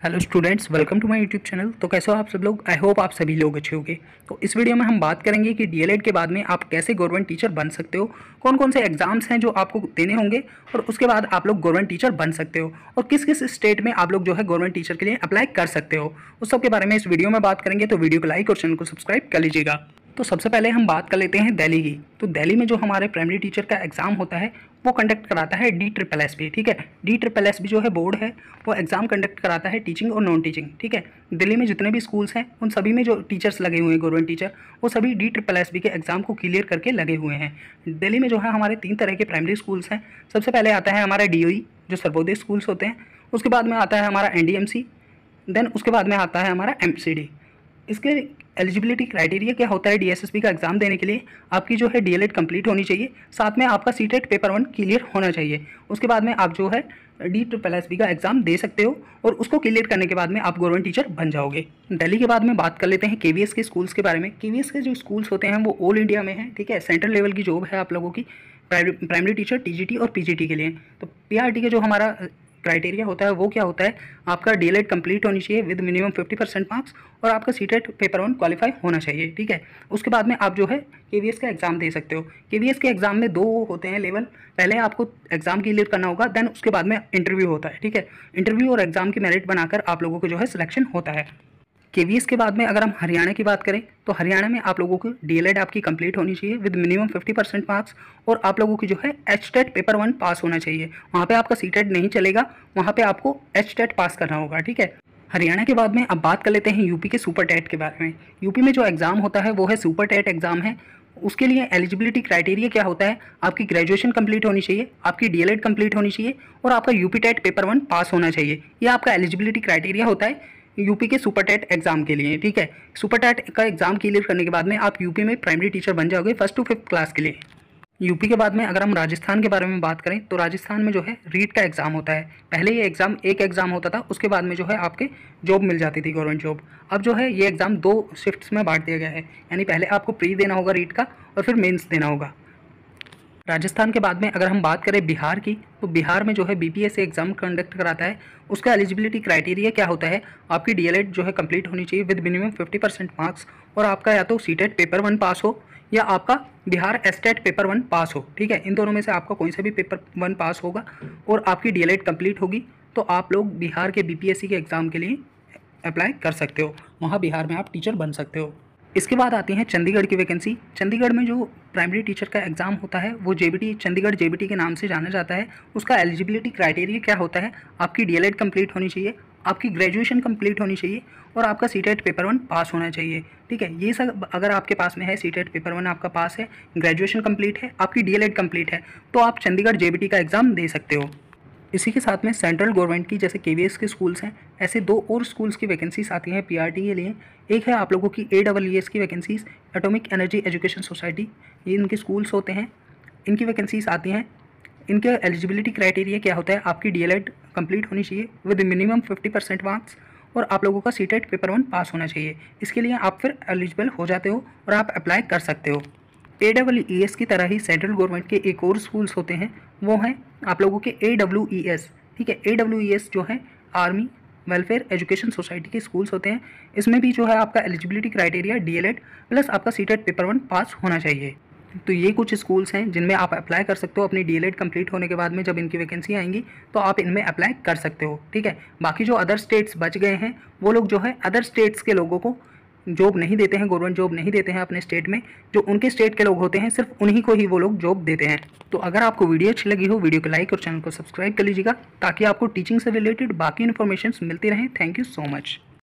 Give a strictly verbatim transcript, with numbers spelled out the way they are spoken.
Hello students, welcome to my YouTube channel. तो कैसे हो आप सब लोग? आई होप आप सभी लोग अच्छे होंगे। तो इस वीडियो में हम बात करेंगे कि डीएलएड के बाद में आप कैसे गवर्नमेंट टीचर बन सकते हो, कौन कौन से एग्जाम्स हैं जो आपको देने होंगे और उसके बाद आप लोग गवर्नमेंट टीचर बन सकते हो और किस किस स्टेट में आप लोग जो है गवर्नमेंट टीचर के लिए अप्लाई कर सकते हो, उस सब के बारे में इस वीडियो में बात करेंगे। तो वीडियो को लाइक और चैनल को सब्सक्राइब कर लीजिएगा। तो सबसे पहले हम बात कर लेते हैं दिल्ली की। तो दिल्ली में जो हमारे प्राइमरी टीचर का एग्ज़ाम होता है वो कंडक्ट कराता है डी ट्रिपल एस बी। ठीक है, डी ट्रिपल एस बी जो है बोर्ड है वो एग्ज़ाम कंडक्ट कराता है टीचिंग और नॉन टीचिंग। ठीक है, दिल्ली में जितने भी स्कूल्स हैं उन सभी में जो टीचर्स लगे हुए हैं गवर्नमेंट टीचर, वो सभी डी ट्रिपल एस बी के एग्ज़ाम को क्लियर करके लगे हुए हैं। दिल्ली में जो है हमारे तीन तरह के प्राइमरी स्कूल्स हैं। सबसे पहले आता है हमारा डी ओ ई जो सर्वोदय स्कूल्स होते हैं, उसके बाद में आता है हमारा N D M C, then उसके बाद में आता है हमारा एम सी डी। इसके एलिजिबिलिटी क्राइटेरिया क्या होता है? डीएसएसबी का एग्ज़ाम देने के लिए आपकी जो है डीएलएड कंप्लीट होनी चाहिए, साथ में आपका सीटेट पेपर वन क्लियर होना चाहिए। उसके बाद में आप जो है डी ट्रिपल एस बी का एग्ज़ाम दे सकते हो और उसको क्लियर करने के बाद में आप गवर्नमेंट टीचर बन जाओगे। दिल्ली के बाद में बात कर लेते हैं केवीएस के स्कूल्स के बारे में। केवीएस के जो स्कूल्स होते हैं वो ऑल इंडिया में हैं। ठीक है, सेंट्रल लेवल की जॉब है आप लोगों की प्राइमरी टीचर, टीजीटी और पीजीटी के लिए। तो पीआरटी का जो हमारा क्राइटेरिया होता है वो क्या होता है? आपका डीएलएड कंप्लीट होनी चाहिए with minimum fifty percent marks और आपका सीटेट पेपर वन क्वालिफाई होना चाहिए। ठीक है, उसके बाद में आप जो है केवीएस का एग्ज़ाम दे सकते हो। केवीएस के एग्ज़ाम में दो होते हैं लेवल, पहले आपको एग्ज़ाम क्लियर करना होगा, देन उसके बाद में इंटरव्यू होता है। ठीक है, इंटरव्यू और एग्ज़ाम की मेरिट बनाकर आप लोगों को जो है सिलेक्शन होता है। केवीएस के बाद में अगर हम हरियाणा की बात करें तो हरियाणा में आप लोगों को डीएलएड आपकी कंप्लीट होनी चाहिए with minimum fifty percent marks और आप लोगों की जो है एचटेट पेपर वन पास होना चाहिए। वहाँ पे आपका सीटेट नहीं चलेगा, वहाँ पे आपको एचटेट पास करना होगा। ठीक है, हरियाणा के बाद में अब बात कर लेते हैं यूपी के सुपर टेट के बारे में। यूपी में जो एग्ज़ाम होता है वो है सुपर टेट एग्ज़ाम है। उसके लिए एलिजिबिलिटी क्राइटेरिया क्या होता है? आपकी ग्रेजुएशन कंप्लीट होनी चाहिए, आपकी डीएलएड कंप्लीट होनी चाहिए और आपका UP TET paper one pass होना चाहिए। ये आपका एलिजिबिलिटी क्राइटेरिया होता है यूपी के सुपर टेट एग्जाम के लिए। ठीक है, सुपर टेट का एग्जाम क्लियर करने के बाद में आप यूपी में प्राइमरी टीचर बन जाओगे फर्स्ट टू फिफ्थ क्लास के लिए। यूपी के बाद में अगर हम राजस्थान के बारे में बात करें तो राजस्थान में जो है रीट का एग्ज़ाम होता है। पहले ये एग्ज़ाम एक एग्ज़ाम होता था, उसके बाद में जो है आपके जॉब मिल जाती थी, गवर्नमेंट जॉब। अब जो है ये एग्ज़ाम दो शिफ्ट्स में बांट दिया गया है, यानी पहले आपको प्री देना होगा रीट का और फिर मेंस देना होगा। राजस्थान के बाद में अगर हम बात करें बिहार की तो बिहार में जो है बीपीएससी एग्जाम कंडक्ट कराता है। उसका एलिजिबिलिटी क्राइटेरिया क्या होता है? आपकी डीएलएड जो है कंप्लीट होनी चाहिए with minimum fifty percent marks और आपका या तो सीटेट पेपर वन पास हो या आपका Bihar STET paper one pass हो। ठीक है, इन दोनों में से आपका कोई सा भी पेपर वन पास होगा और आपकी डीएलएड कंप्लीट होगी तो आप लोग बिहार के बीपीएससी के एग्ज़ाम के लिए अप्लाई कर सकते हो, वहाँ बिहार में आप टीचर बन सकते हो। इसके बाद आती हैं चंडीगढ़ की वैकेंसी। चंडीगढ़ में जो प्राइमरी टीचर का एग्ज़ाम होता है वो जेबीटी, चंडीगढ़ जेबीटी के नाम से जाना जाता है। उसका एलिजिबिलिटी क्राइटेरिया क्या होता है? आपकी डीएलएड कंप्लीट होनी चाहिए, आपकी ग्रेजुएशन कंप्लीट होनी चाहिए और आपका सीटेट पेपर वन पास होना चाहिए। ठीक है, ये सब अगर आपके पास में है, सीटेट पेपर वन आपका पास है, ग्रेजुएशन कंप्लीट है, आपकी डीएलएड कंप्लीट है, तो आप चंडीगढ़ जेबीटी का एग्ज़ाम दे सकते हो। इसी के साथ में सेंट्रल गवर्नमेंट की जैसे केवीएस के स्कूल्स हैं, ऐसे दो और स्कूल्स की वैकेंसीज आती हैं पीआरटी के लिए। एक है आप लोगों की ए डबल ई एस की vacancies, atomic energy education society, ये इनके स्कूल्स होते हैं, इनकी वैकेंसीज आती हैं। इनके एलिजिबिलिटी क्राइटेरिया क्या होता है? आपकी डीएलएड कंप्लीट होनी चाहिए with minimum fifty percent marks और आप लोगों का सीटेट पेपर वन पास होना चाहिए। इसके लिए आप फिर एलिजिबल हो जाते हो और आप अप्लाई कर सकते हो। ए डब्ल्यू ई एस की तरह ही सेंट्रल गवर्नमेंट के एक और स्कूल्स होते हैं, वो हैं आप लोगों के ए डब्ल्यू ई एस। ठीक है, ए डब्ल्यू ई एस जो है आर्मी वेलफेयर एजुकेशन सोसाइटी के स्कूल्स होते हैं। इसमें भी जो है आपका एलिजिबिलिटी क्राइटेरिया डीएलएड प्लस आपका सीटेट पेपर वन पास होना चाहिए। तो ये कुछ स्कूल्स हैं जिनमें आप अप्लाई कर सकते हो अपनी डीएलएड कंप्लीट होने के बाद में। जब इनकी वैकेंसी आएंगी तो आप इनमें अप्लाई कर सकते हो। ठीक है, बाकी जो अदर स्टेट्स बच गए हैं वो लोग जो है अदर स्टेट्स के लोगों को जॉब नहीं देते हैं, गवर्नमेंट जॉब नहीं देते हैं अपने स्टेट में। जो उनके स्टेट के लोग होते हैं सिर्फ उन्हीं को ही वो लोग जॉब देते हैं। तो अगर आपको वीडियो अच्छी लगी हो, वीडियो को लाइक और चैनल को सब्सक्राइब कर लीजिएगा ताकि आपको टीचिंग से रिलेटेड बाकी इन्फॉर्मेशन मिलती रहें। Thank you so much.